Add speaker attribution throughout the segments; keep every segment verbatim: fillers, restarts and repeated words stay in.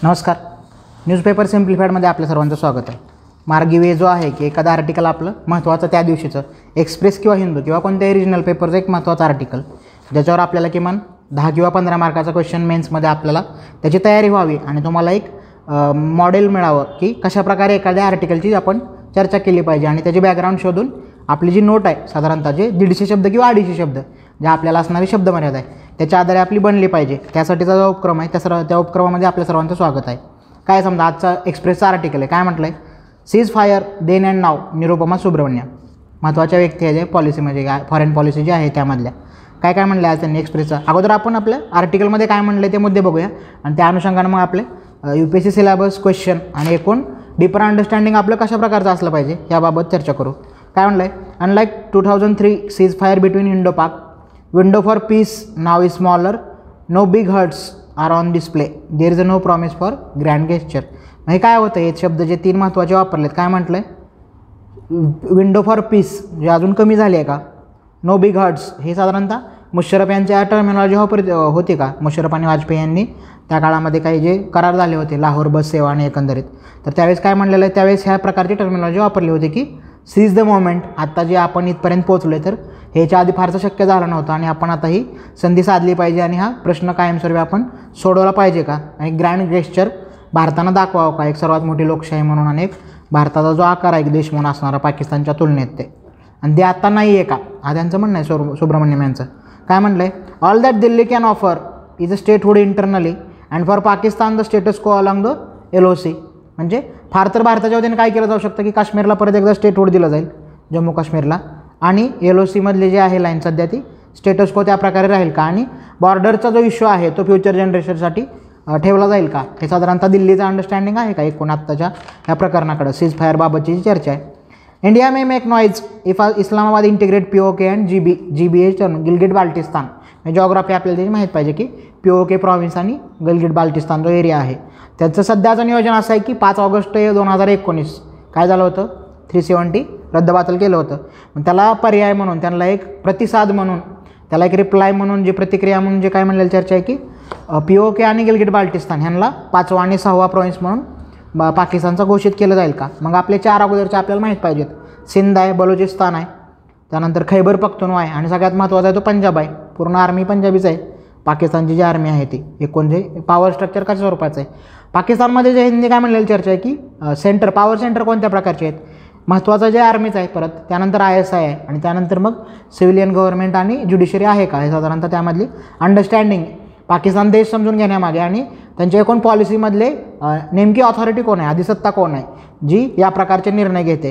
Speaker 1: नमस्कार. न्यूजपेपर सिम्प्लिफाईडमध्ये आपल्या सर्वांचं स्वागत आहे. मार्गी वे जो आहे की एखादं आर्टिकल आपलं महत्त्वाचं त्या दिवशीचं एक्सप्रेस किंवा हिंदू किंवा कोणत्याही रिजनल पेपरचं एक महत्त्वाचं आर्टिकल ज्याच्यावर आपल्याला किमान दहा किंवा पंधरा मार्काचा क्वेश्चन मेन्समध्ये आपल्याला त्याची तयारी व्हावी आणि तुम्हाला एक मॉडेल मिळावं की कशाप्रकारे एखाद्या आर्टिकलची आपण चर्चा केली पाहिजे आणि त्याची बॅकग्राऊंड शोधून आपली जी नोट आहे साधारणतः जे दीडशे शब्द किंवा अडीचशे शब्द जे आपल्याला असणारी शब्दमर्यादा आहे त्याच्या आधारे आपली बनली पाहिजे. त्यासाठीचा जो उपक्रम आहे त्या सर्व त्या उपक्रमामध्ये आपल्या सर्वांचं स्वागत आहे. काय समजा आजचा एक्सप्रेसचा आर्टिकल आहे, काय म्हटलं आहे, ceasefire then and now Nirupama Subrahmanyam. महत्त्वाच्या व्यक्ती आहे जे पॉलिसीमध्ये काय फॉरेन पॉलिसी जी आहे त्यामधल्या काय काय म्हणलं आज त्यांनी एक्सप्रेसचा. अगोदर आपण आपल्या आर्टिकलमध्ये काय म्हणलं ते मुद्दे बघूया आणि त्या अनुषंगानं मग आपले U P S C syllabus question आणि एकूण डीपर अंडरस्टँडिंग आपलं कशा प्रकारचं असलं पाहिजे याबाबत चर्चा करू. काय म्हणलं आहे, unlike two thousand three ceasefire between Indo Pak, window for peace now is smaller, no big hearts are on display, there is a no promise for grand gesture. हे काय होतं, हे शब्द जे तीन महत्त्वाचे वापरलेत. काय म्हटलं आहे, विंडो फॉर पीस जे अजून कमी झाली आहे का, नो बिग हर्ट्स हे साधारणतः मुशर्रफ यांच्या टर्मिनॉलॉजी वापर होती का. मुशर्रफ आणि वाजपेयी यांनी त्या काळामध्ये काही जे करार झाले होते लाहोर बस सेवा आणि एकंदरीत, तर त्यावेळेस काय म्हणलेलं आहे, त्यावेळेस ह्या प्रकारची टर्मिनॉलॉजी वापरली होती की सीज द मोमेंट. आत्ता जे आपण इथपर्यंत पोहोचलो आहे तर ह्याच्या आधी फारसं शक्य झालं नव्हतं आणि आपण आता ही संधी साधली पाहिजे आणि हा प्रश्न कायमस्वरूपी आपण सोडवला पाहिजे का. आणि ग्रँड गेस्चर भारतानं दाखवावं का एक सर्वात मोठी लोकशाही म्हणून आणि एक भारताचा जो आकार आहे देश म्हणून असणारा पाकिस्तानच्या तुलनेत ते, आणि ते आता नाही आहे का, हा त्यांचं म्हणणं आहे. सु सुब्रमण्यम यांचं काय म्हटलं आहे, all that Delhi can offer is a statehood internally and for Pakistan the status quo along the L O C. म्हणजे फार तर भारताच्या वतीने काय केलं जाऊ शकतं की काश्मीरला परत एकदा स्टेटहुड दिलं जाईल जम्मू काश्मीरला, आणि एल ओ सीमधली जी आहे लाईन सध्या ती स्टेटस को त्या प्रकारे राहील का, आणि बॉर्डरचा जो इश्यू आहे तो फ्युचर जनरेशनसाठी ठेवला जाईल का. हे साधारणतः दिल्लीचं अंडरस्टँडिंग आहे का एकूण आत्ताच्या ह्या प्रकरणाकडं सीज फायरबाबतची जी चर्चा आहे. India may make noise if Islamabad integrate P O K and G B G B H Gilgit Baltistan. Geography आपल्याला त्याची माहीत पाहिजे की पी ओ के प्रॉव्हिन्स आणि गिलगिट बाल्टिस्तान जो एरिया आहे त्याचं सध्याचं नियोजन असं आहे की पाच ऑगस्ट दोन हजार एकोणीस काय झालं होतं, थ्री सेवन्टी रद्दबातल केलं होतं. मग त्याला पर्याय म्हणून त्यांना एक प्रतिसाद म्हणून त्याला एक रिप्लाय म्हणून जी प्रतिक्रिया म्हणून जे काय म्हणलेली चर्चा आहे की पी ओ के आणि गिलगिट बाल्टिस्तान ह्यांना पाचवा आणि सहावा प्रॉव्हिन्स म्हणून बा पाकिस्तानचा घोषित केलं जाईल का. मग आपले चार अगोदरचे आपल्याला माहीत पाहिजेत, सिंध आहे, बलुचिस्तान आहे, त्यानंतर खैबर पख्तूनवा आहे आणि सगळ्यात महत्त्वाचा आहे तो पंजाब आहे. पूर्ण आर्मी पंजाबीच आहे. पाकिस्तानची जी आर्मी आहे ती एकूण जे पॉवर स्ट्रक्चर कशा स्वरूपाचं आहे. पाकिस्तानमध्ये जे हिंदी काय म्हणलेली चर्चा आहे की सेंटर पॉवर सेंटर कोणत्या प्रकारचे आहेत, महत्त्वाचं जे आर्मीच आहे, परत त्यानंतर आय एस आय आहे आणि त्यानंतर मग सिव्हिलियन गव्हर्नमेंट आणि ज्युडिशरी आहे का. हे साधारणतः त्यामधली अंडरस्टँडिंग पाकिस्तान देश समजून घेण्यामागे आणि त्यांच्या एकूण पॉलिसीमधले नेमकी ऑथॉरिटी कोण आहे, अधिसत्ता कोण आहे जी या प्रकारचे निर्णय घेते.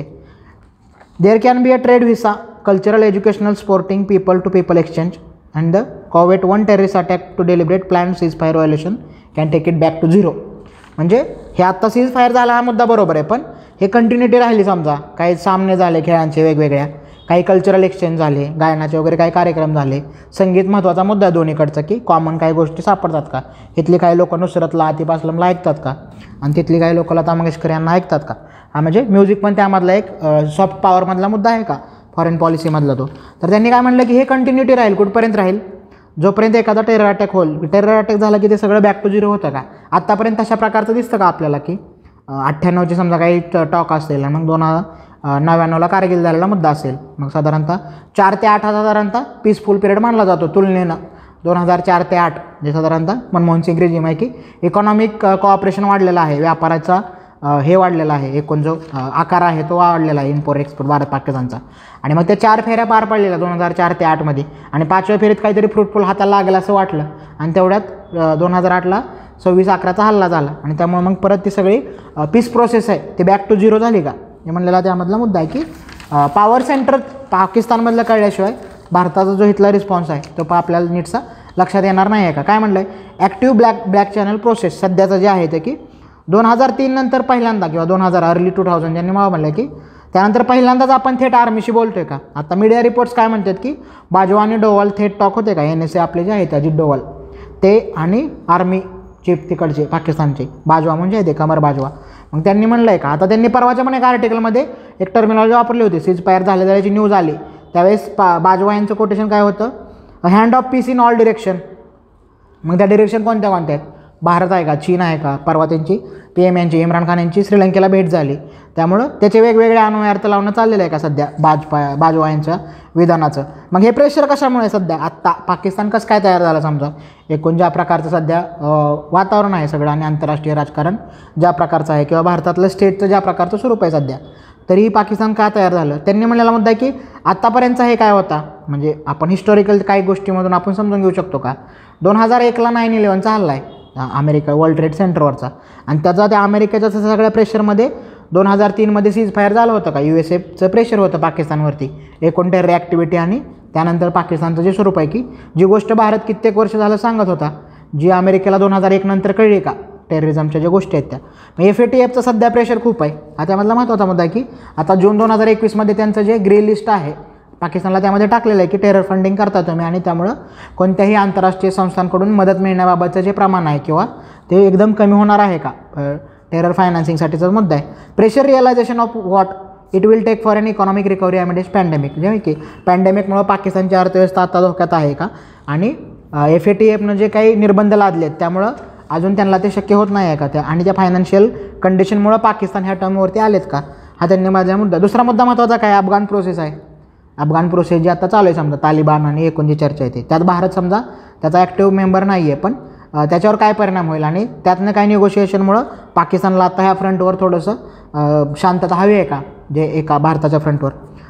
Speaker 1: There can be a trade visa, cultural educational sporting people to people exchange and the covet one terrorist attack to deliberate plan ceasefire violation can take it back to zero. म्हणजे हे आत्ता cease fire झाला हा मुद्दा बरोबर आहे, पण हे कंटिन्युटी राहिली. समजा काही सामने झाले खेळांचे वेगवेगळ्या, काही कल्चरल एक्सचेंज झाले, गायनाचे वगैरे काही कार्यक्रम झाले, संगीत महत्त्वाचा मुद्दा आहे दोन्हीकडचा की कॉमन काही गोष्टी सापडतात का. इथली काही लोक नुसरतला आतिफ असलमला ऐकतात का आणि तिथली काही लोक लता मंगेशकर यांना ऐकतात का. हा म्हणजे म्युझिक पण त्यामधला एक सॉफ्ट पॉवरमधला मुद्दा आहे का फॉरेन पॉलिसीमधला तो. तर त्यांनी काय म्हणलं की हे कंटिन्युटी राहील. कुठपर्यंत राहील, जोपर्यंत एखादा टेरर अटॅक होईल. टेरर अटॅक झाला की ते सगळं बॅक टू झिरो होतं का. आत्तापर्यंत तशा प्रकारचं दिसतं का आपल्याला की अठ्ठ्याण्णवची समजा काही टॉक असेल आणि मग दोन हजार नव्याण्णवला कारगिल झालेला मुद्दा असेल, मग साधारणतः चार ते आठ हा साधारणतः पीसफुल पिरियड मानला जातो तुलनेनं. दोन हजार चार ते आठ जे साधारणतः मनमोहन सिंग रेजिम आहे की इकॉनॉमिक कॉऑपरेशन वाढलेलं आहे, व्यापाराचा हे वाढलेला आहे, एकूण जो आकार आहे तो वाढलेला आहे इम्पोर्ट एक्सपोर्ट भारत पाकिस्तानचा. आणि मग त्या चार फेऱ्या पार पडलेल्या दोन हजार चार ते आठमध्ये आणि पाचव्या फेरीत काहीतरी फ्रुटफुल हाताला लागेल असं वाटलं आणि तेवढ्यात दोन हजार आठला सव्वीस अकराचा हल्ला झाला आणि त्यामुळे मग परत ती सगळी पीस प्रोसेस आहे ती बॅक टू झिरो झाली का. हे म्हणलेला त्यामधला मुद्दा आहे की पॉवर सेंटर पाकिस्तानमधलं कळल्याशिवाय भारताचा जो इथला रिस्पॉन्स आहे तो पा आपल्याला नीटचा लक्षात येणार नाही आहे का. काय म्हणलं आहे, active black black channel process सध्याचं जे आहे ते की दोन हजार तीन नंतर पहिल्यांदा किंवा दोन हजार अर्ली टू थाउजंड ज्यांनी मला म्हणलं की त्यानंतर पहिल्यांदाच आपण थेट आर्मीशी बोलतो आहे का. आता मीडिया रिपोर्ट्स काय म्हणतात की बाजवा आणि डोवाल थेट टॉक होते का, एन एस ए आपले जे आहेत अजित डोवाल ते आणि आर्मी चीफ तिकडचे पाकिस्तानचे बाजवा म्हणजे आहे ते कमर बाजवा. मग त्यांनी म्हणलं आहे का, आता त्यांनी परवाच्या पण एक आर्टिकलमध्ये एक टर्मिनॉलॉजी वापरली होती, सीज फायर झाले झाल्याची न्यूज आली त्यावेळेस पा बाजवा यांचं कोटेशन काय होतं, hand of peace in all direction. मग त्या डिरेक्शन कोणत्या कोणत्या आहेत, भारत आहे का, चीन आहे का, परवा त्यांची पी एम यांची इम्रान खान यांची श्रीलंकेला भेट झाली, त्यामुळं त्याचे वेगवेगळे अन्वय अर्थ लावणं चाललेलं आहे का सध्या बाजपा बाजवा यांच्या विधानाचं. मग हे प्रेशर कशामुळे सध्या आत्ता पाकिस्तान कसं काय तयार झालं समजा, एकूण ज्या प्रकारचं सध्या वातावरण आहे सगळं आणि आंतरराष्ट्रीय राजकारण ज्या प्रकारचं आहे किंवा भारतातलं स्टेटचं ज्या प्रकारचं स्वरूप आहे सध्या, तरी पाकिस्तान का तयार झालं. त्यांनी म्हणलेला मुद्दा आहे की आत्तापर्यंतचा हे काय होता, म्हणजे आपण हिस्टॉरिकल काही गोष्टीमधून आपण समजून घेऊ शकतो का. दोन हजार एकला नाईन इलेव्हनचा हल्ला आहे अमेरिका वर्ल्ड ट्रेड सेंटरवरचा, आणि त्याचा त्या अमेरिकेच्या सगळ्या प्रेशरमध्ये दोन हजार तीनमध्ये सीज फायर झालं होतं का. यू एस एचं प्रेशर होतं पाकिस्तानवरती एकूण टेरर ॲक्टिव्हिटी, आणि त्यानंतर पाकिस्तानचं जे स्वरूप आहे की जी गोष्ट भारत कित्येक वर्ष झालं सांगत होता, जी अमेरिकेला दोन हजार एक नंतर कळली का, टेररिझमच्या ज्या गोष्टी आहेत त्या. मग एफ ए टी एफचं सध्या प्रेशर खूप आहे. हा त्यामधला महत्त्वाचा मुद्दा आहे की आता जून दोन हजार एकवीसमध्ये त्यांचं जे ग्रे लिस्ट आहे पाकिस्तानला त्यामध्ये टाकलेलं आहे की टेरर फंडिंग करता तुम्ही, आणि त्यामुळं कोणत्याही आंतरराष्ट्रीय संस्थांकडून मदत मिळण्याबाबतचं जे प्रमाण आहे किंवा ते एकदम कमी होणार आहे का, टेरर फायनान्सिंगसाठीचा मुद्दा आहे. Pressure realisation of what it will take for an economic recovery amidst pandemic, जे की पॅन्डेमिकमुळं पाकिस्तानची अर्थव्यवस्था आता धोक्यात आहे का, आणि एफ ए टी एफनं जे काही निर्बंध लादले आहेत त्यामुळं अजून त्यांना ते शक्य होत नाही आहे का त्या, आणि त्या फायनान्शियल कंडिशनमुळं पाकिस्तान ह्या टर्मवरती आलेत का, हा त्यांनी माझा मुद्दा. दुसरा मुद्दा महत्त्वाचा काय, अफगाण प्रोसेस आहे. अफगाण प्रोसेस जी आता चालू आहे समजा तालिबान आणि एकूण जी चर्चा येते त्यात भारत समजा त्याचा ॲक्टिव्ह मेंबर नाही आहे, पण त्याच्यावर काय परिणाम होईल आणि त्यातनं काय निगोशिएशनमुळं पाकिस्तानला आता ह्या फ्रंटवर थोडंसं शांतता हवी आहे का, जे एका भारताच्या फ्रंटवर.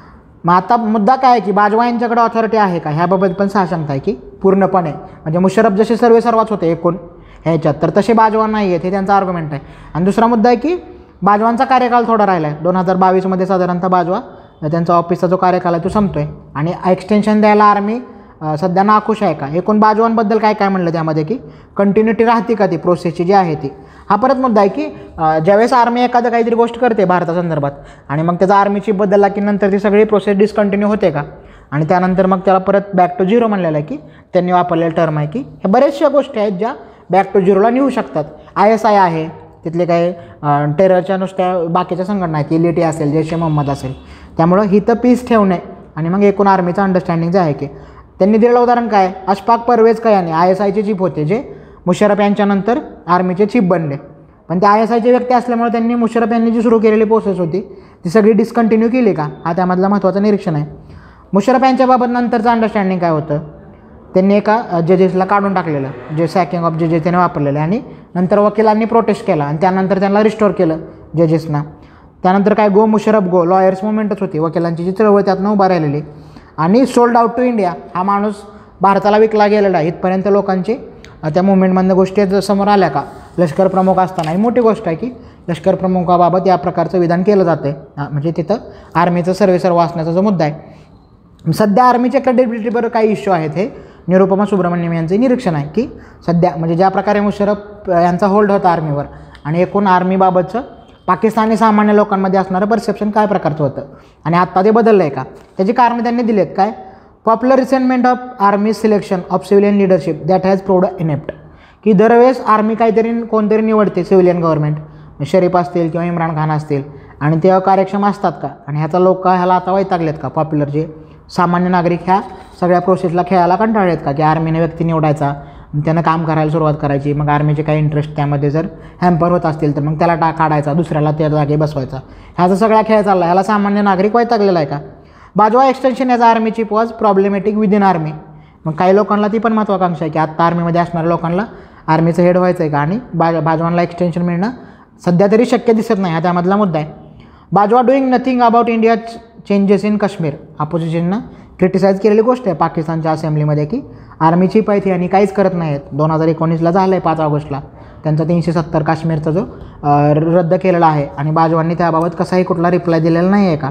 Speaker 1: मग आता मुद्दा काय आहे की बाजवा यांच्याकडे ऑथॉरिटी आहे का, ह्याबाबत पण साशंकता आहे की पूर्णपणे, म्हणजे मुशर्रफ जसे सर्वे सर्वाच होते एकूण ह्याच्यात, तर तसे बाजवा नाही आहेत हे त्यांचा आर्ग्युमेंट आहे. आणि दुसरा मुद्दा आहे की बाजवांचा कार्यकाल थोडा राहिला आहे. दोन हजार बावीसमध्ये साधारणतः बाजवा त्यांचा ऑफिसचा जो कार्यकाल आहे तो संपतो आहे, आणि एक्सटेन्शन द्यायला आर्मी सध्या नाखुश आहे का. एकूण बाजवांबद्दल काय काय म्हणलं त्यामध्ये की कंटिन्युटी राहते का ती प्रोसेसची जी आहे ती. हा परत मुद्दा आहे की ज्यावेळेस आर्मी एखादं काहीतरी गोष्ट करते भारतासंदर्भात आणि मग त्याचा आर्मीची बदलला की नंतर ती सगळी प्रोसेस डिस्कंटिन्यू होते का, आणि त्यानंतर मग त्याला परत बॅक टू झिरो म्हणलेलं आहे की त्यांनी वापरलेलं टर्म आहे की ह्या बऱ्याचशा गोष्टी आहेत ज्या बॅक टू झिरोला नेऊ शकतात. आय एस आय आहे तिथले काही टेररच्या नुसत्या बाकीच्या संघटना आहेत, एल ई टी असेल, जैश ए मोहम्मद असेल, त्यामुळं ही तर पीस ठेवणे आणि मग एकूण आर्मीचं अंडरस्टँडिंग जे आहे की त्यांनी दिलेलं उदाहरण काय, अशफाक परवेज कयानी आय एस आयचे चीफ होते जे मुशर्रफ यांच्यानंतर आर्मीचे चीफ बनले, पण ते आय एस आयचे व्यक्ती असल्यामुळे त्यांनी मुशर्रफ यांनी जी सुरू केलेली प्रोसेस होती ती सगळी डिस्कंटिन्यू केली का, हा त्यामधला महत्त्वाचं निरीक्षण आहे. मुशर्रफ यांच्याबाबत नंतरचं अंडरस्टँडिंग काय होतं, त्यांनी एका जजेसला काढून टाकलेलं, जे सॅकिंग ऑफ जजेस त्याने वापरलेलं, आणि नंतर वकिलांनी प्रोटेस्ट केला आणि त्यानंतर त्यांना रिस्टोर केलं जजेसना. त्यानंतर काय गो मुशर्रफ गो लॉयर्स मुवमेंटच होती, वकिलांची जी चळवळ त्यातनं उभा राहिलेली, आणि सोल्ड आउट टू इंडिया हा माणूस भारताला विकला गेलेला आहे. इथपर्यंत लोकांची त्या मुवमेंटमधनं गोष्टी समोर आल्या का, लष्कर प्रमुख असताना. ही मोठी गोष्ट आहे की लष्कर प्रमुखाबाबत या प्रकारचं विधान केलं जातं आहे, म्हणजे तिथं आर्मीचं सर्वे सर्व असण्याचा जो मुद्दा आहे. सध्या आर्मीच्या क्रेडिबिलिटीवर काही इश्यू आहेत, हे निरुपमा सुब्रमण्यम यांचे निरीक्षण आहे की सध्या म्हणजे ज्या प्रकारे मुशर्रफ यांचा होल्ड होता आर्मीवर आणि एकूण आर्मीबाबतचं पाकिस्तानी सामान्य लोकांमध्ये असणारं परसेप्शन काय प्रकारचं होतं आणि आत्ता ते बदललं आहे का, त्याची कारणं त्यांनी दिली आहेत. काय, popular resentment of army selection of civilian leadership that has proved inept, की दरवेळेस आर्मी काहीतरी कोणतरी निवडते सिव्हिलियन गव्हर्नमेंट, शरीफ असतील किंवा इम्रान खान असतील, आणि ते कार्यक्षम असतात का, आणि ह्याचा लोक ह्याला आता वैतागलेत का, पॉप्युलर जे सामान्य नागरिक ह्या सगळ्या प्रोसेसला खेळायला कंटाळलेत का, की आर्मीने व्यक्ती निवडायचा, त्यानं काम करायला सुरुवात करायची, मग आर्मीचे काही इंटरेस्ट त्यामध्ये जर हॅम्पर होत असतील तर मग त्याला टा काढायचा, दुसऱ्याला त्या जागी बसवायचा, ह्याचा सगळा खेळ चालला, ह्याला सामान्य नागरिक वैतागलेला आहे का. बाजवा एक्सटेन्शन याचा army chief was problematic within army, मग काही लोकांना ती पण महत्त्वाकांक्षा आहे की आत्ता आर्मीमध्ये असणाऱ्या लोकांना आर्मीचं हेड व्हायचं आहे का, आणि बाज बाजवांना एक्सटेन्शन मिळणं सध्या तरी शक्य दिसत नाही, हा त्यामधला मुद्दा आहे. Bajwa doing nothing about India changes in Kashmir, अपोजिशननं क्रिटिसाईज केलेली गोष्ट आहे पाकिस्तानच्या असेंब्लीमध्ये की आर्मी चीफ आहे ती आणि काहीच करत नाही आहेत. दोन हजार एकोणीसला झालं आहे पाच ऑगस्टला त्यांचा तीनशे सत्तर काश्मीरचा जो रद्द केलेला आहे, आणि बाजवांनी त्याबाबत कसाही कुठला रिप्लाय दिलेला नाही आहे का.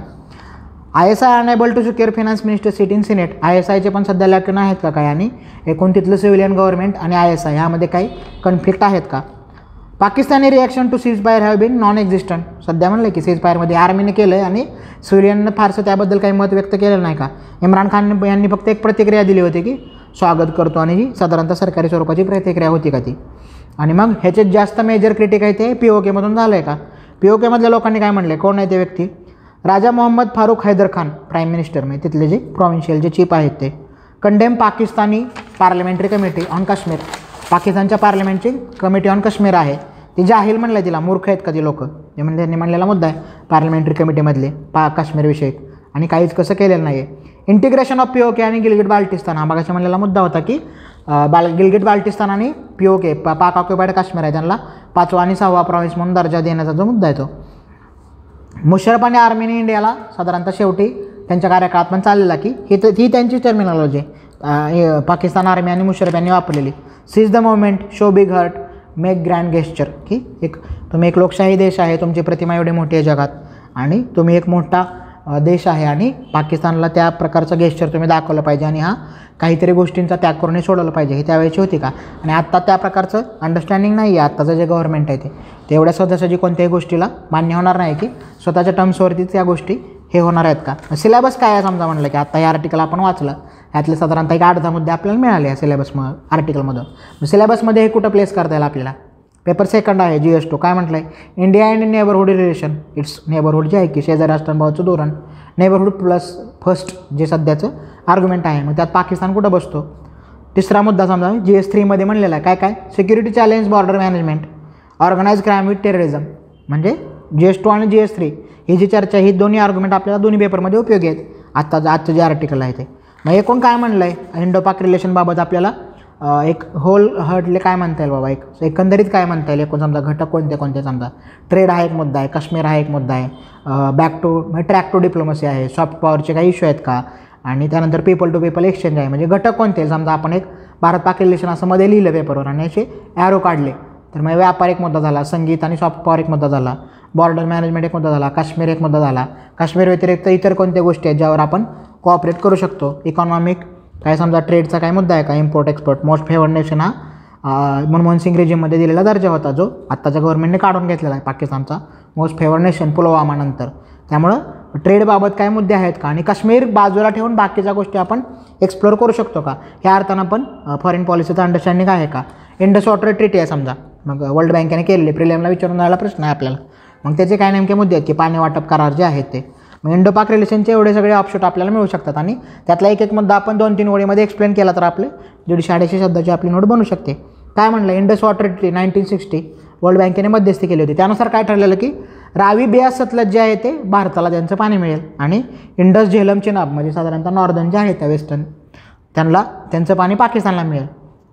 Speaker 1: I S I enable to secure finance minister seat in senate, I S आयचे पण सध्या लॅकन आहेत का काय, आणि एकूण तिथलं सिव्हिलियन गव्हर्नमेंट आणि आय एस आय ह्यामध्ये काही कन्फ्लिक्ट आहेत का. Pakistani reaction to ceasefire have been non existent, सध्या म्हणलं की सीज फायरमध्ये आर्मीने केलं आहे आणि सिव्हिलियननं फारसं त्याबद्दल काही मत व्यक्त केलेलं नाही का. इम्रान खान यांनी फक्त एक प्रतिक्रिया दिली होती की स्वागत करतो, आणि ही साधारणतः सरकारी स्वरूपाची प्रतिक्रिया होती का ती. आणि मग ह्याच्यात जास्त मेजर क्रिटिक आहे ते पी ओ केमधून झालं आहे का. पी ओ केमधल्या लोकांनी काय म्हणलं, कोण आहे ते व्यक्ती, राजा मोहम्मद फारूक हैदर खान प्राईम मिनिस्टर, म्हणजे तिथले जे प्रॉव्हिन्शियल जे चीफ आहेत ते, condemn Pakistani parliamentary committee on Kashmir, पाकिस्तानच्या पार्लमेंटची कमिटी ऑन काश्मीर आहे, ती जाहील म्हणलं तिला, मूर्ख आहेत का ती लोक, ते म्हणजे त्यांनी म्हणलेला मुद्दा आहे पार्लमेंटरी कमिटीमधले पा काश्मीरविषयक, आणि काहीच कसं केलेलं नाही आहे. Integration of P O K आणि गिलगिट बाल्टिस्तान हा मागाशी म्हणलेला मुद्दा होता की बाल गिलगिट बाल्टिस्तान आणि पी ओ के पा पाक ऑक्युपाईड काश्मीर आहे त्यांना पाचवा आणि सहावा प्रॉव्हिन्स म्हणून दर्जा देण्याचा जो मुद्दा आहे तो. मुशर्रफ आणि आर्मीने इंडियाला साधारणतः शेवटी त्यांच्या कार्यकाळात पण चाललेला की ही ही त्यांची टर्मिनॉलॉजी पाकिस्तान आर्मी आणि मुशर्रफ यांनी वापरलेली. Cease the movement, show big heart, make grand gesture, की एक तुम्ही एक लोकशाही देश आहे, तुमची प्रतिमा एवढी मोठी आहे जगात आणि तुम्ही एक मोठा देश आहे आणि पाकिस्तानला त्या प्रकारचं गेस्चर तुम्ही दाखवलं पाहिजे आणि हा काहीतरी गोष्टींचा त्याग करून सोडवलं पाहिजे, ही त्यावेळेची होती का. आणि आत्ता त्या प्रकारचं अंडरस्टँडिंग नाही आहे. आत्ताचं जे गव्हर्नमेंट आहे ते तेवढ्या स्वतःची कोणत्याही गोष्टीला मान्य होणार नाही की स्वतःच्या टर्म्सवरतीच या गोष्टी हे होणार आहेत का. सिलेबस काय आहे समजा म्हणलं की आता हे आर्टिकल आपण वाचलं, ह्यातले साधारणतः एक आठ दहा मुद्दे आपल्याला मिळाले या सिलेबस म आर्टिकलमधून. सिलेबसमध्ये हे कुठं प्लेस करता येईल आपल्याला. पेपर सेकंड आहे जी एस टू, काय म्हटलं आहे, India and neighbourhood relation, it's neighbourhood जे आहे की शेजारी राष्ट्रांबाबतचं धोरण, नेबरहुड प्लस फर्स्ट जे सध्याचं आर्ग्युमेंट आहे, मग त्यात पाकिस्तान कुठं बसतो. तिसरा मुद्दा समजा जी एस थ्रीमध्ये म्हणलेला आहे काय काय, security challenge, border management, organise crime with terrorism, म्हणजे जी एस टू आणि जी एस थ्री ही जी चर्चा, ही दोन्ही आर्ग्युमेंट आपल्याला दोन्ही पेपरमध्ये उपयोगी आहेत. आत्ता आजचं जे आर्टिकल आहे ते मग एकूण काय म्हणलं आहे इंडो पाक रिलेशनबाबत आपल्याला एक होल हर्टले काय म्हणता येईल बाबा, एक एकंदरीत काय म्हणता येईल एकूण समजा घटक कोणते कोणते समजा, ट्रेड हा एक मुद्दा आहे, काश्मीर हा एक मुद्दा आहे, बॅक टू म्हणजे ट्रॅक टू डिप्लोमसी आहे, सॉफ्ट पॉवरचे काही इश्यू आहेत का, आणि त्यानंतर पीपल टू पीपल एक्सचेंज आहे. म्हणजे घटक कोणते समजा आपण एक भारत पाक रिलेशन असं मध्ये लिहिलं पेपरवर आणि असे ॲरो काढले तर मग व्यापार एक मुद्दा झाला, संगीत आणि सॉफ्ट पॉवर एक मुद्दा झाला, बॉर्डर मॅनेजमेंट एक मुद्दा झाला, काश्मीर एक मुद्दा झाला, काश्मीर व्यतिरिक्त इतर कोणत्या गोष्टी आहेत ज्यावर आपण कोऑपरेट करू शकतो, इकॉनॉमिक काय समजा ट्रेडचा काय मुद्दा आहे का, import export, most favoured nation हा मनमोहन सिंग रेजिममध्ये दिलेला दर्जा होता जो आत्ताच्या गव्हर्नमेंटने काढून घेतलेला आहे पाकिस्तानचा मोस्ट फेवर्ड नेशन पुलवामानंतर. त्यामुळं ट्रेडबाबत काय मुद्दे आहेत का, आणि काश्मीर बाजूला ठेवून बाकीच्या गोष्टी आपण एक्सप्लोर करू शकतो का, ह्या अर्थानं पण फॉरेन पॉलिसीचं अंडरस्टँडिंग आहे का. इंडस वॉटर ट्रीटी आहे समजा, मग वर्ल्ड बँकेने केलेली, प्रिलियमला विचारून राहिला प्रश्न आहे आपल्याला, मग त्याचे काय नेमके मुद्दे आहेत की पाणी वाटप करार जे आहेत ते. मग इंडो पाक रिलेशनचे एवढे सगळे ऑप्शन आपल्याला मिळू शकतात आणि त्यातला एक एक मुद्दा आपण दोन तीन ओळीमध्ये एक्सप्लेन केला तर आपले दीडशे अडीचशे शब्दाची आपली नोट बनू शकते. काय म्हणलं, Indus water treaty nineteen sixty world बँकेने मध्यस्थी केली होती. त्यानुसार काय ठरलेलं की रावी बियास सतलज जे आहे ते भारताला त्यांचं पाणी मिळेल आणि इंडस झेलम चिनाब म्हणजे साधारणतः नॉर्दर्न जे आहे त्या वेस्टर्न त्यांना त्यांचं पाणी पाकिस्तानला मिळेल.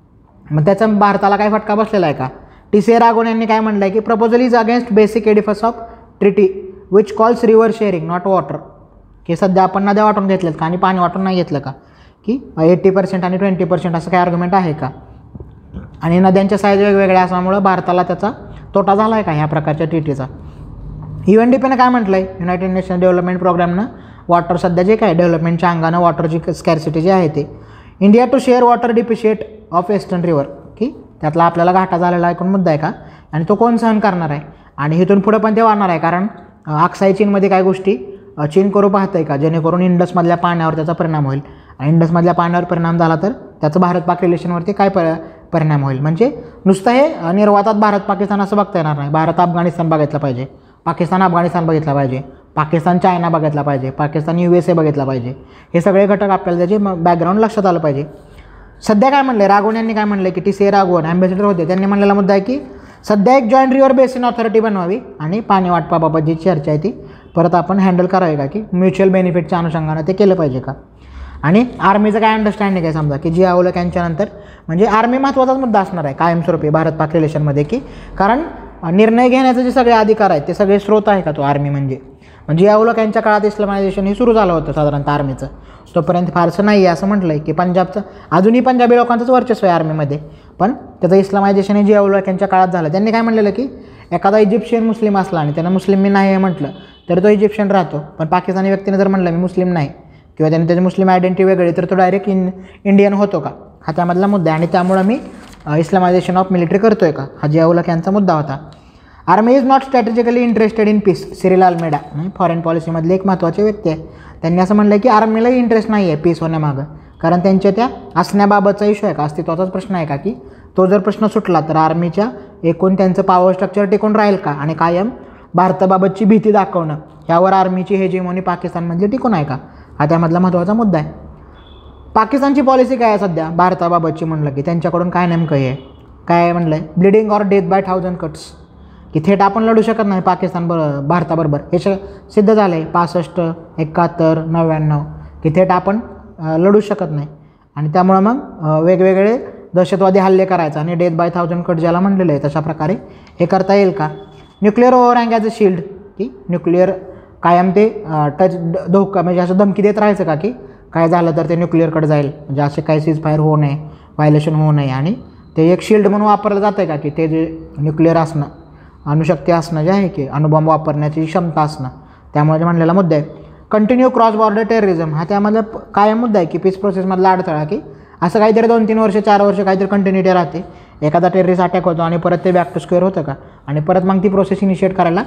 Speaker 1: मग त्याचा भारताला काय फटका बसलेला आहे का. टी सी ए राघवन यांनी काय म्हटलं आहे की proposal is against basic edifice of treaty which calls river sharing not water, की सध्या आपण नद्या वाटून घेतल्यात का आणि पाणी वाटून नाही घेतलं का, की एट्टी पर्सेंट आणि ट्वेंटी पर्सेंट असं काही आर्ग्युमेंट आहे का, आणि नद्यांच्या साईज वेगवेगळ्या असल्यामुळं भारताला त्याचा तोटा झाला आहे का ह्या प्रकारच्या ट्रीटीचा. यू एन डी पीनं काय म्हटलं आहे, युनायटेड नेशन डेव्हलपमेंट प्रोग्रामनं वॉटर सध्या जे काय डेव्हलपमेंटच्या अंगानं वॉटरची स्कॅर्सिटी जी आहे ते India to share water depreciate of western river, की त्यातला आपल्याला घाटा झालेला ऐकून मुद्दा आहे का, आणि तो कोण सहन करणार आहे, आणि इथून पुढे पण ते वाढणार आहे कारण अक्साई चीनमध्ये काय गोष्टी चीन करू पाहत आहे का जेणेकरून इंडसमधल्या पाण्यावर त्याचा परिणाम होईल, आणि इंडसमधल्या पाण्यावर परिणाम झाला तर त्याचं भारत पाक रिलेशनवरती काय प परिणाम होईल. म्हणजे नुसतं हे निर्वातात भारत पाकिस्तान असं बघता येणार नाही, भारत अफगाणिस्तान बघितलं पाहिजे, पाकिस्तान अफगाणिस्तान बघितलं पाहिजे, पाकिस्तान चायना बघितला पाहिजे, पाकिस्तान यू एस ए बघितला पाहिजे. हे सगळे घटक आपल्याला त्याचे बॅकग्राऊंड लक्षात आलं पाहिजे. सध्या काय म्हणलं राघवन यांनी काय म्हणलं की T C A Raghavan ambassador होते, त्यांनी म्हणलेला मुद्दा आहे की सध्या एक जॉईंट रिव्हर बेसिन ऑथॉरिटी बनवावी आणि पाणी वाटपाबाबत जी चर्चा आहे ती परत आपण हँडल करावी का, की म्युच्युअल बेनिफिटच्या अनुषंगानं ते केलं पाहिजे का. आणि आर्मीचं काय अंडरस्टँडिंग आहे समजा की जी आवलक यांच्यानंतर म्हणजे आर्मी महत्त्वाचाच मुद्दा असणार आहे कायमस्वरूपी भारत पाक रिलेशनमध्ये, की कारण निर्णय घेण्याचे जे सगळे अधिकार आहेत ते सगळे स्रोत आहे का तो आर्मी. म्हणजे म्हणजे यावलक यांच्या काळात इस्लामायझेशन हे सुरू झालं होतं साधारणतः आर्मीचं, तोपर्यंत फारसं नाही आहे असं म्हटलं आहे की पंजाबचं अजूनही पंजाबी लोकांचंच वर्चस्व आहे आर्मीमध्ये, पण त्याचं इस्लामायझेशन हे जियाउल यांच्या काळात झालं. त्यांनी काय म्हणलेलं की एखादा इजिप्शियन मुस्लिम असला आणि त्यानं मुस्लिम मी नाही आहे म्हटलं तर तो इजिप्शियन राहतो, पण पाकिस्तानी व्यक्तीने जर म्हटलं मी मुस्लिम नाही किंवा त्याने त्याची मुस्लिम आयडेंटिटी वेगळी तर तो डायरेक्ट इन इंडियन होतो का, हा त्यामधला मुद्दा आहे. आणि त्यामुळं मी इस्लामायझेशन ऑफ मिलिटरी करतो आहे का, हा जियाउल यांचा मुद्दा होता. Army is not strategically interested in peace, Cyril Almeida foreign पॉलिसीमधले एक महत्त्वाचे व्यक्ती आहे, त्यांनी असं म्हणलं की आर्मीलाही इंटरेस्ट नाही आहे पीस होण्यामागं, कारण त्यांच्या त्या असण्याबाबतचा इश्यू आहे का, अस्तित्वाचाच प्रश्न आहे का, की तो जर प्रश्न सुटला तर आर्मीच्या एकूण त्यांचं पॉवर स्ट्रक्चर टिकून राहील का, आणि कायम भारताबाबतची भीती दाखवणं यावर आर्मीची हेजेमोनी पाकिस्तानमधली टिकून आहे का, हा त्यामधला महत्त्वाचा मुद्दा आहे. पाकिस्तानची पॉलिसी काय आहे सध्या भारताबाबतची म्हणलं की त्यांच्याकडून काय नेमकं आहे, काय म्हणलं आहे, bleeding or death by thousand cuts, की थेट आपण लढू शकत नाही पाकिस्तान बरोबर भारताबरोबर, हे श सिद्ध झालं आहे पासष्ट एकाहत्तर नव्याण्णव, की थेट आपण लढू शकत नाही. आणि त्यामुळं मग वेगवेगळे दहशतवादी हल्ले करायचा आणि डेथ बाय थाउजंड कट ज्याला म्हणलेलं आहे तशा प्रकारे हे करता येईल का. Nuclear overhang as a shield, की न्यूक्लिअर कायम ते टच धोका म्हणजे असं धमकी देत राहायचं का की काय झालं तर ते न्यूक्लिअरकडे जाईल, म्हणजे असे काही सीज फायर होऊ नये, व्हायलेशन होऊ नये, आणि ते एक शिल्ड म्हणून वापरलं जातं आहे का की ते जे न्यूक्लिअर असणं, अणुशक्ती असणं जे आहे की अणुबॉम्ब वापरण्याची क्षमता असणं, त्यामुळे म्हणलेला मुद्दा आहे. कंटिन्यू क्रॉस बॉर्डर टेररिझम हा त्यामधला कायम मुद्दा आहे की पीस प्रोसेसमधला अडथळा, की असं काहीतरी दोन तीन वर्ष चार वर्ष काहीतरी कंटिन्युटी राहते, एखादा टेररिस्ट अटॅक होतो आणि परत ते बॅक टू स्क्वेअर होतं का, आणि परत मग ती प्रोसेस इनिशिएट करायला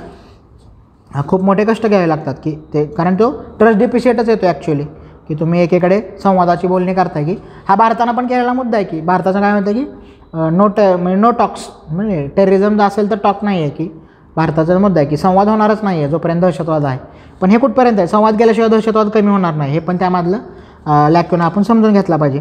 Speaker 1: खूप मोठे कष्ट घ्यावे लागतात, की ते कारण तो ट्रस्ट डिपिशिएटच येतो ॲक्च्युअली, की तुम्ही एकीकडे संवादाची बोलणी करताय, की हा भारतानं पण केलेला मुद्दा आहे की भारताचं काय म्हणतं की नो ट म्हणजे नो टॉक्स, म्हणजे टेररिझम असेल तर टॉक नाही आहे, की भारताचा मुद्दा आहे की संवाद होणारच नाही आहे जोपर्यंत दहशतवाद आहे. पण हे कुठपर्यंत आहे, संवाद गेल्याशिवाय दहशतवाद कमी होणार नाही, हे पण त्यामधलं लॅक्यून आपण समजून घेतला पाहिजे.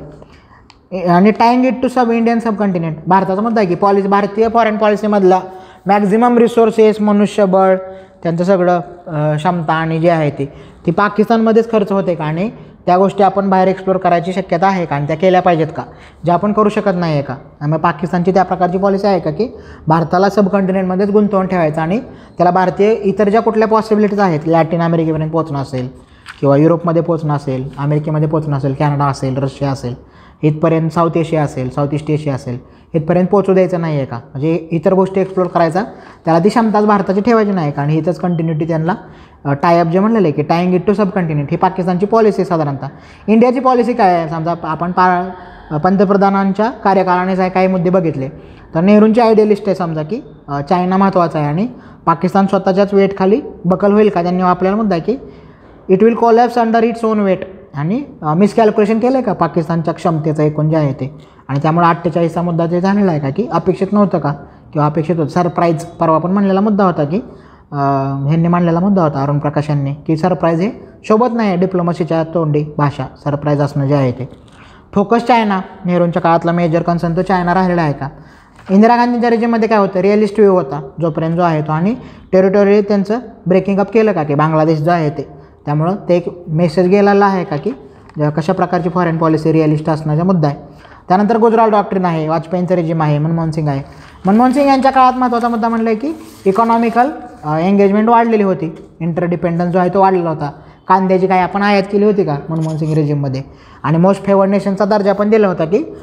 Speaker 1: आणि tying it to sub Indian subcontinent, भारताचा मुद्दा आहे की पॉलिसी भारतीय फॉरेन पॉलिसीमधला मॅक्झिमम रिसोर्सेस मनुष्यबळ त्यांचं सगळं क्षमता आणि जे आहे ती ती पाकिस्तानमध्येच खर्च होते का, आणि त्या गोष्टी आपण बाहेर एक्सप्लोर करायची शक्यता आहे का, आणि त्या केल्या पाहिजेत का, ज्या आपण करू शकत नाही आहे का. त्यामुळे पाकिस्तानची त्या प्रकारची पॉलिसी आहे का की भारताला सबकॉन्टिनेंटमध्येच गुंतवून ठेवायचं आणि त्याला भारतीय इतर ज्या कुठल्या पॉसिबिलिटीज आहेत, लॅटिन अमेरिकेपर्यंत पोहोचणं असेल किंवा युरोपमध्ये पोहोचणं असेल, अमेरिकेमध्ये पोहोचणं असेल, कॅनडा असेल, रशिया असेल, इथपर्यंत साऊथ एशिया असेल, साऊथ ईस्ट एशिया असेल, इथपर्यंत पोहोचू द्यायचं नाही आहे का, म्हणजे इतर गोष्टी एक्सप्लोर करायचा त्याला ती क्षमताच भारताची ठेवायची नाही का, आणि इथंच कंटिन्युटी त्यांना टायअप जे म्हणलेलं आहे की टाईंग इट टू सब कंटिन्युट, ही पाकिस्तानची पॉलिसी साधारणतः. इंडियाची पॉलिसी काय आहे, समजा आपण पा पंतप्रधानांच्या कार्यकाळाने काही मुद्दे बघितले तर नेहरूंची आयडियलिस्ट आहे समजा की चायना महत्त्वाचा आहे आणि पाकिस्तान स्वतःच्याच वेटखाली बकल होईल का, त्यांनी आपल्याला मुद्दा आहे की it will collapse under its own weight, आणि मिसकॅल्क्युलेशन केलं आहे का पाकिस्तानच्या क्षमतेचं एकूण जे आहे ते, आणि त्यामुळे अठ्ठेचाळीसचा मुद्दा ते झालेला आहे का की अपेक्षित नव्हतं का किंवा अपेक्षित होतं. सरप्राईज परवा पण म्हणलेला मुद्दा होता की ह्यांनी मांडलेला मुद्दा होता अरुण प्रकाश यांनी, की सरप्राईज हे शोभत नाही आहे डिप्लोमसीच्या तोंडी भाषा, सरप्राईज असणं जे आहे ते. फोकस चायना, नेहरूंच्या काळातला मेजर कन्सर्न तो चायना राहिलेला आहे का. इंदिरा गांधींच्या रेजिममध्ये काय होतं, रिअलिस्ट व्ह्यू होता जोपर्यंत जो आहे तो, आणि टेरिटोरी त्यांचं ब्रेकिंग अप केलं का की बांगलादेश जो आहे ते, त्यामुळं ते एक मेसेज गेलेला आहे का की कशा प्रकारची फॉरेन पॉलिसी रिअलिस्ट असण्याचा मुद्दा आहे. त्यानंतर गुजराल डॉक्ट्रिन आहे, वाजपेयींचं रेजिम आहे, मनमोहन सिंग आहे. मनमोहन सिंग यांच्या काळात महत्त्वाचा मुद्दा म्हणलं आहे की इकॉनॉमिकल एंगेजमेंट वाढलेली होती, इंटरडिपेंडन्स जो आहे तो वाढलेला होता. कांद्याची काय आपण आयात केली होती का मनमोहन सिंग रेजिममध्ये, आणि मोस्ट फेवर्ड नेशनचा दर्जा पण दिला होता की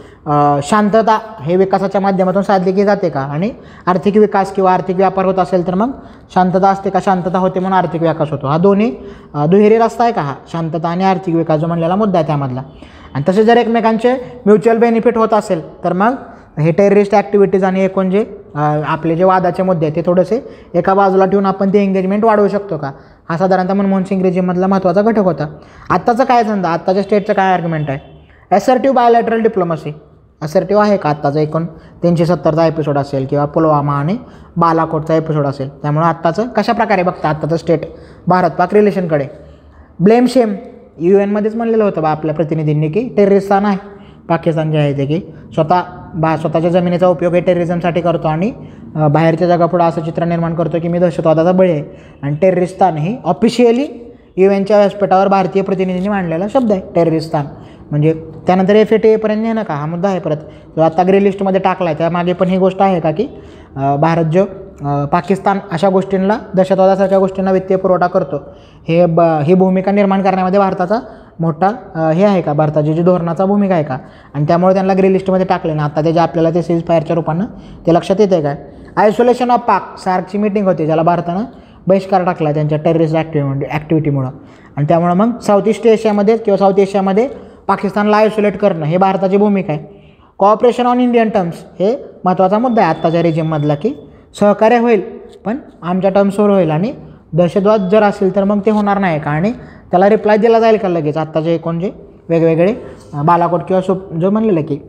Speaker 1: शांतता हे विकासाच्या माध्यमातून साधली की जाते का, आणि आर्थिक विकास किंवा आर्थिक व्यापार होत असेल तर मग शांतता असते का, शांतता होते म्हणून आर्थिक विकास होतो. हा दोन्ही दुहेरी रस्ता आहे का हा, शांतता आणि आर्थिक विकास जो म्हणलेला मुद्दा आहे त्यामधला. आणि तसे जर एकमेकांचे म्युच्युअल बेनिफिट होत असेल तर मग हे टेररिस्ट ॲक्टिव्हिटीज आणि एकूण जे आपले जे वादाचे मुद्दे आहेत ते थोडेसे एका बाजूला ठेवून आपण ते एंगेजमेंट वाढवू शकतो का, हा साधारणतः मनमोहन सिंग रेजिममधला महत्त्वाचा घटक होता. आत्ताचं काय समजा, आत्ताच्या स्टेटचं काय आर्ग्युमेंट आहे, ॲसर्टिव्ह बायोलॅटरल डिप्लोमसी ॲसर्टिव्ह आहे का आत्ताचा एकूण तीनशे सत्तरचा एपिसोड असेल किंवा पुलवामा आणि बालाकोटचा एपिसोड असेल, त्यामुळे आत्ताचं कशा प्रकारे बघता आत्ताचं स्टेट भारत पाक रिलेशनकडे. ब्लेम शेम, यू एनमध्येच म्हणलेलं होतं बा आपल्या प्रतिनिधींनी की टेररिस्तान आहे पाकिस्तान जे आहे ते, की स्वतः बा स्वतःच्या जमिनीचा उपयोग हे टेररिझमसाठी करतो आणि बाहेरच्या जगापुढं असं चित्र निर्माण करतो की मी दहशतवादाचा बळी आहे, आणि टेररिस्तान ही ऑफिशियली यू एनच्या व्यासपीठावर भारतीय प्रतिनिधींनी मांडलेला शब्द आहे टेररिस्तान. म्हणजे त्यानंतर एफ ए टी एपर्यंत नेणं का, हा मुद्दा आहे परत जो आता ग्रे लिस्टमध्ये टाकला आहे. त्यामागे पण ही गोष्ट आहे का की भारत जो पाकिस्तान अशा गोष्टींना दहशतवादासारख्या गोष्टींना वित्तीय पुरवठा करतो, हे ब ही भूमिका निर्माण करण्यामध्ये भारताचा मोठा हे आहे का, भारताची जी धोरणाचा भूमिका आहे का, आणि त्यामुळे त्यांना ग्रे लिस्टमध्ये टाकले ना. आता त्याच्या आपल्याला ते सीज फायरच्या रूपानं ते लक्षात येते काय. आयसोलेशन ऑफ पाक, सार्कची मीटिंग होती ज्याला भारतानं बहिष्कार टाकला त्यांच्या टेररिस्ट ॲक्टिव्ह ॲक्टिव्हिटीमुळं, आणि त्यामुळं मग साऊथ ईस्ट एशियामध्ये किंवा साऊथ एशियामध्ये पाकिस्तानला आयसोलेट करणं हे भारताची भूमिका आहे. कॉऑपरेशन ऑन इंडियन टर्म्स हे महत्त्वाचा मुद्दा आहे आत्ताच्या रेजिममधला, की सहकार्य होईल पण आमच्या टर्म्सवर होईल, आणि दहशतवाद जर असेल तर मग ते होणार नाही का, आणि त्याला रिप्लाय दिला जाईल का लगेच. आत्ताचे एकूण जे वेगवेगळे बालाकोट किंवा सो जो म्हणलेलं की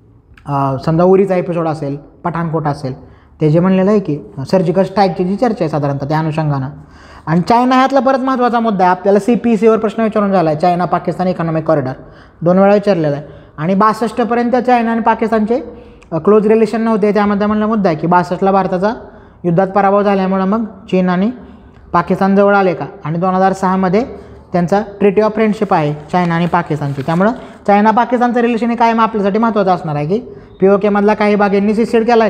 Speaker 1: समजा उरीचा एपिसोड असेल, पठाणकोट असेल, ते जे म्हणलेलं आहे की सर्जिकल स्ट्राईकची जी चर्चा आहे साधारणतः त्या अनुषंगानं. आणि चायना ह्यातला परत महत्त्वाचा मुद्दा आहे आपल्याला, सी पी सीवर प्रश्न विचारून झाला आहे, चायना पाकिस्तान इकॉनॉमिक कॉरिडॉर दोन वेळा विचारलेला आहे, आणि बासष्टपर्यंत चायना आणि पाकिस्तानचे क्लोज रिलेशन नव्हते, त्यामध्ये म्हणला मुद्दा आहे की बासष्टला भारताचा युद्धात पराभव झाल्यामुळं मग चीन आणि पाकिस्तान जवळ आले का, आणि दोन हजार सहामध्ये त्यांचा ट्रीटी ऑफ फ्रेंडशिप आहे चायना आणि पाकिस्तानची. त्यामुळं चायना पाकिस्तानचं रिलेशन हे कायम आपल्यासाठी महत्त्वाचं असणार आहे की पी ओ केमधला काही भाग यांनी सिसेड केला आहे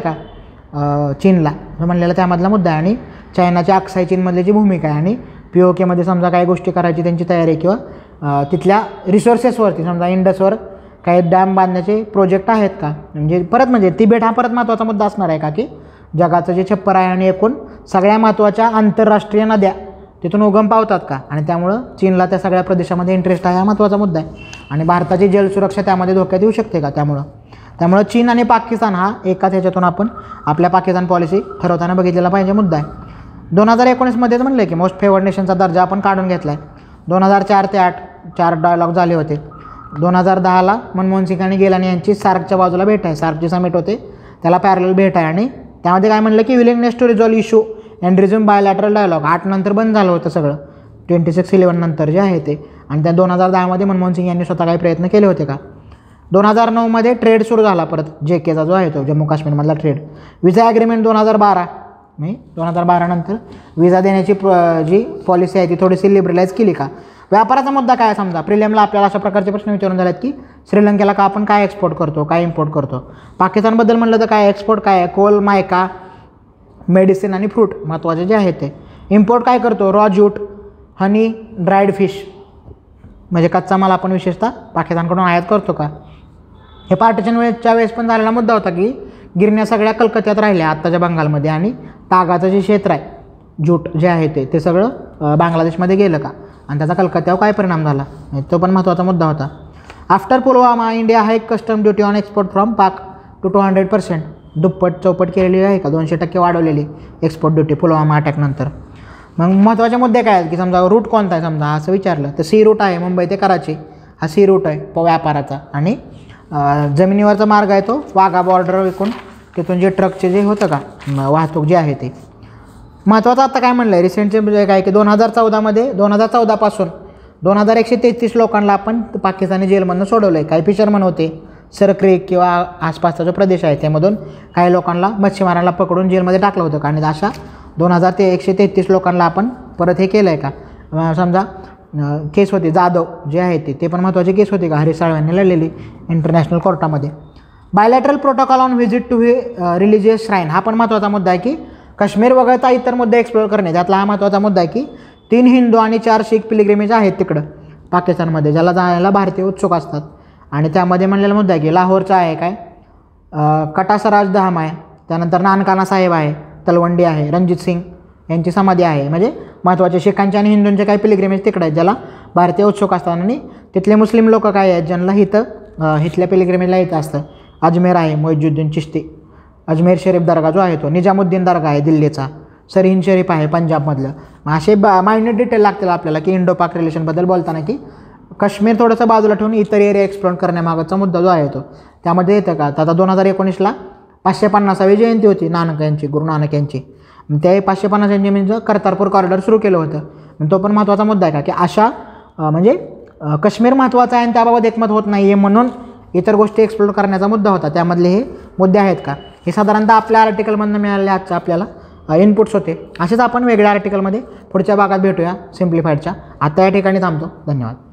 Speaker 1: का चीनला, जो म्हणलेला त्यामधला मुद्दा आहे. आणि चायनाची अक्साई चीनमधली जी भूमिका आहे आणि पी ओ केमध्ये समजा काही गोष्टी करायची त्यांची तयारी आहे, किंवा तिथल्या रिसोर्सेसवरती समजा इंडसवर काही डॅम बांधण्याचे प्रोजेक्ट आहेत का, म्हणजे परत म्हणजे तिबेट हा परत महत्त्वाचा मुद्दा असणार आहे का की जगाचं जे छप्पर आहे आणि एकूण सगळ्या महत्त्वाच्या आंतरराष्ट्रीय नद्या तिथून उगम पावतात का, आणि त्यामुळं चीनला त्या सगळ्या प्रदेशामध्ये इंटरेस्ट आहे हा महत्त्वाचा मुद्दा आहे. आणि भारताची जलसुरक्षा त्यामध्ये धोक्यात येऊ शकते का, त्यामुळं त्यामुळं चीन आणि पाकिस्तान हा एकाच ह्याच्यातून आपण आपल्या पाकिस्तान पॉलिसी ठरवताना बघितलेला पाहिजे मुद्दा आहे. दोन हजार एकोणीसमध्ये म्हणलं की मोस्ट फेवर्ड नेशनचा दर्जा आपण काढून घेतला आहे. दोन हजार चार ते आठ चार डायलॉग झाले होते. दोन हजार दहाला मनमोहन सिंग आणि गेलानी यांची सार्कच्या बाजूला भेट आहे, सार्कची समिट होते त्याला पॅरल भेट आहे. आणि त्यामध्ये काय म्हणलं की willingness to resolve issue and resume bilateral dialogue. आठ नंतर बंद झालं होतं सगळं, ट्वेंटी सिक्स इलेवन नंतर जे आहे ते. आणि त्या दोन हजार दहामध्ये मनमोहन सिंग यांनी स्वतः काही प्रयत्न केले होते का. दोन हजार नऊमध्ये ट्रेड सुरू झाला परत, जे केचा जो आहे तो जम्मू काश्मीरमधला ट्रेड. विजा ॲग्रीमेंट दोन हजार बारा मी दोन हजार बारानंतर विजा देण्याची प्र जी पॉलिसी आहे ती थोडीशी लिबरलाइज केली का. व्यापाराचा मुद्दा काय समजा प्रिलियमला आपल्याला अशा प्रकारचे प्रश्न विचारून झालेत की श्रीलंकेला का आपण काय एक्सपोर्ट करतो, काय इम्पोर्ट करतो. पाकिस्तानबद्दल म्हणलं तर काय एक्सपोर्ट काय आहे, कोल, मायका, मेडिसिन आणि फ्रूट महत्त्वाचे जे आहेत ते. इम्पोर्ट काय करतो, raw jute, honey, dried fish, म्हणजे कच्चा माल आपण विशेषतः पाकिस्तानकडून आयात करतो का. हे पार्टिशन वेळेच्या वेळेस पण झालेला मुद्दा होता की गिरण्या सगळ्या कलकत्त्यात राहिल्या आत्ताच्या बंगालमध्ये, आणि तागाचं जे क्षेत्र आहे ज्यूट जे आहे ते ते सगळं बांगलादेशमध्ये गेलं का, आणि त्याचा कलकत्त्यावर काय परिणाम झाला, तो पण महत्त्वाचा मुद्दा होता. After Pulwama India hike custom duty on export from Pak to two hundred percent दुप्पट चौपट केलेली आहे का, दोनशे टक्के वाढवलेली एक्सपोर्ट ड्युटी पुलवामा अटॅकनंतर. मग महत्त्वाचे मुद्दे काय आहेत की समजा रूट कोणता आहे, समजा असं विचारलं तर सी रूट आहे, मुंबई ते कराची हा सी रूट आहे प व्यापाराचा. आणि जमिनीवरचा मार्ग आहे तो वाघा बॉर्डर विकून तिथून जे ट्रकचे जे होतं का वाहतूक जे आहे ते महत्त्वाचं. आता काय म्हणलं आहे रिसेंटचे म्हणजे काय की दोन हजार चौदामध्ये दोन हजार चौदापासून दोन हजार एकशे तेहतीस लोकांना आपण पाकिस्तानी जेलमधून सोडवलं आहे. काही फिशरमन होते, सर क्रीक किंवा आसपासचा जो प्रदेश आहे त्यामधून काही लोकांना मच्छीमारांना पकडून जेलमध्ये टाकलं होतं का, आणि अशा दोन हजार ते एकशे तेहतीस लोकांना आपण परत हे केलं आहे का. समजा केस होती जाधव जे आहे ते ते पण महत्त्वाची केस होती का हरीश साळव्यांनी लढलेली इंटरनॅशनल कोर्टामध्ये. Bilateral protocol on visit to religious shrine हा पण महत्त्वाचा मुद्दा आहे की काश्मीर वगळता इतर मुद्दे एक्सप्लोअर करणे. त्यातला हा महत्त्वाचा मुद्दा आहे की तीन हिंदू आणि चार शीख पिलग्रिमेज आहेत तिकडं पाकिस्तानमध्ये ज्याला जायला भारतीय उत्सुक असतात. आणि त्यामध्ये म्हणलेला मुद्दा आहे की लाहोरचा आहे काय कटासराज धाम आहे, त्यानंतर नानकाना साहेब आहे, तलवंडी आहे, रणजित सिंग यांची समाधी आहे. म्हणजे महत्त्वाचे शिखांचे आणि हिंदूंचे काही पिलग्रिमेज तिकडे आहेत ज्याला भारतीय उत्सुक असतात. आणि तिथले मुस्लिम लोक काय आहेत ज्यांना इथं इथल्या पिलग्रिमेजला येतं असतं. अजमेर आहे मोइजुद्दीन चिश्ती, अजमेर शरीफ दर्गा जो आहे तो, निजामुद्दीन दर्गा आहे दिल्लीचा, सरहिंद शरीफ आहे पंजाबमधलं. असे बा मायन्यूट डिटेल लागतील आपल्याला की इंडो पाक रिलेशनबद्दल बोलताना की काश्मीर थोडंसं बाजूला ठेवून इतर एरिया एक्सप्लोर करण्यामागचा मुद्दा जो आहे तो त्यामध्ये येतं का. आता दोन हजार एकोणीसला पाचशे पन्नासावी जयंती होती नानक यांची, गुरु नानक यांची. त्या पाचशे पन्नास यांची म्हणजे कर्तारपूर कॉरिडॉर सुरू केलं होतं. तो पण महत्त्वाचा मुद्दा आहे का की अशा म्हणजे काश्मीर महत्त्वाचा आहे आणि त्याबाबत एकमत होत नाही आहे म्हणून इतर गोष्टी एक्सप्लोर करण्याचा मुद्दा होता. त्यामधले हे मुद्दे आहेत का. हे साधारणतः आपल्या आर्टिकलमधून मिळालेले आजचं आपल्याला इनपुट्स होते. असेच आपण वेगळ्या आर्टिकलमध्ये पुढच्या भागात भेटूया सिम्प्लिफाईडच्या. आता या ठिकाणी थांबतो. धन्यवाद.